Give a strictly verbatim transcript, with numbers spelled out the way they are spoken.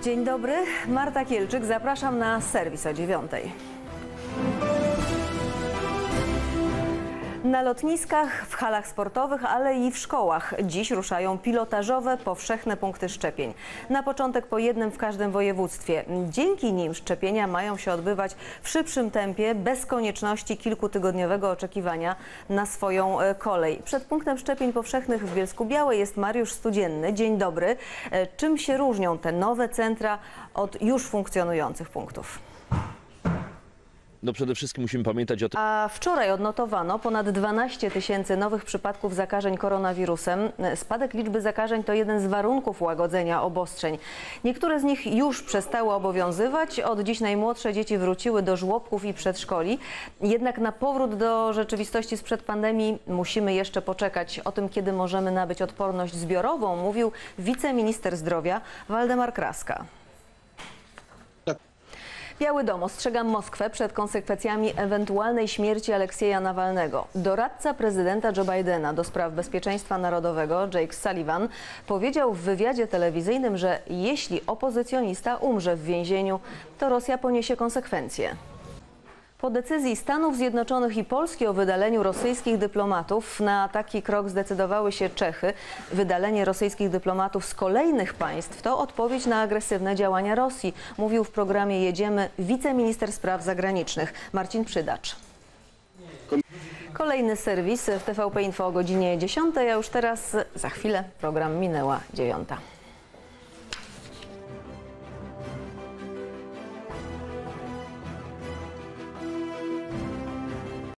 Dzień dobry, Marta Kielczyk, zapraszam na serwis o dziewiątej. Na lotniskach, w halach sportowych, ale i w szkołach dziś ruszają pilotażowe, powszechne punkty szczepień. Na początek po jednym w każdym województwie. Dzięki nim szczepienia mają się odbywać w szybszym tempie, bez konieczności kilkutygodniowego oczekiwania na swoją kolej. Przed punktem szczepień powszechnych w Bielsku-Białej jest Mariusz Studzienny. Dzień dobry. Czym się różnią te nowe centra od już funkcjonujących punktów? No przede wszystkim musimy pamiętać o tym. A wczoraj odnotowano ponad dwanaście tysięcy nowych przypadków zakażeń koronawirusem. Spadek liczby zakażeń to jeden z warunków łagodzenia obostrzeń. Niektóre z nich już przestały obowiązywać. Od dziś najmłodsze dzieci wróciły do żłobków i przedszkoli. Jednak na powrót do rzeczywistości sprzed pandemii musimy jeszcze poczekać. O tym, kiedy możemy nabyć odporność zbiorową, mówił wiceminister zdrowia Waldemar Kraska. Biały Dom ostrzega Moskwę przed konsekwencjami ewentualnej śmierci Aleksieja Nawalnego. Doradca prezydenta Joe Bidena do spraw bezpieczeństwa narodowego, Jake Sullivan, powiedział w wywiadzie telewizyjnym, że jeśli opozycjonista umrze w więzieniu, to Rosja poniesie konsekwencje. Po decyzji Stanów Zjednoczonych i Polski o wydaleniu rosyjskich dyplomatów na taki krok zdecydowały się Czechy. Wydalenie rosyjskich dyplomatów z kolejnych państw to odpowiedź na agresywne działania Rosji, mówił w programie Jedziemy wiceminister spraw zagranicznych Marcin Przydacz. Kolejny serwis w T V P Info o godzinie dziesiątej, a już teraz za chwilę program minęła dziewiąta.